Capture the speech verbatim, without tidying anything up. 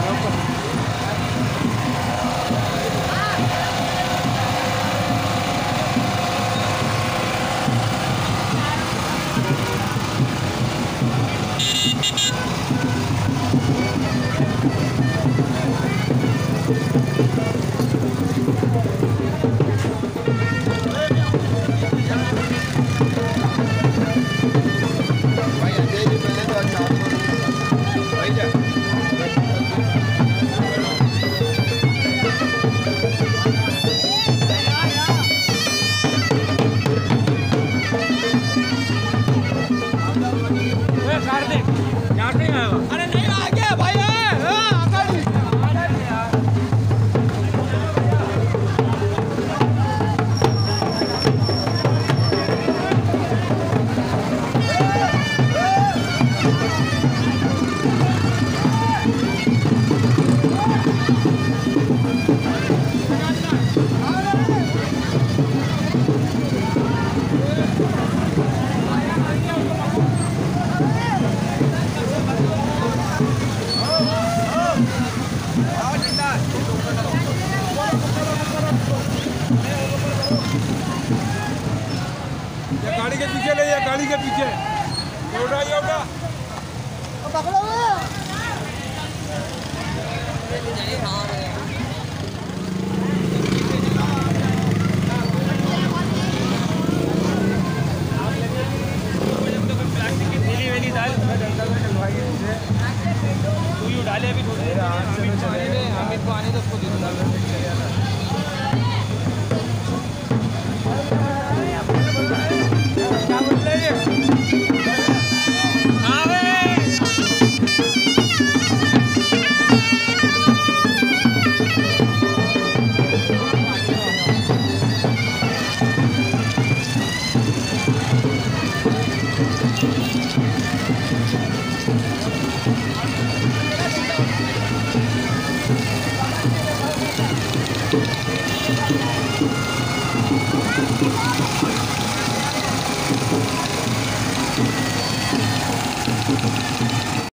अरे नहीं आ गया भाई। गाड़ी के पीछे ले, गाड़ी के पीछे योगा योगा पकड़ो। प्लास्टिक की थैली वेली डाल तू यू डाले अभी थोड़ी देर हामिद को आने दो, उसको दे दो।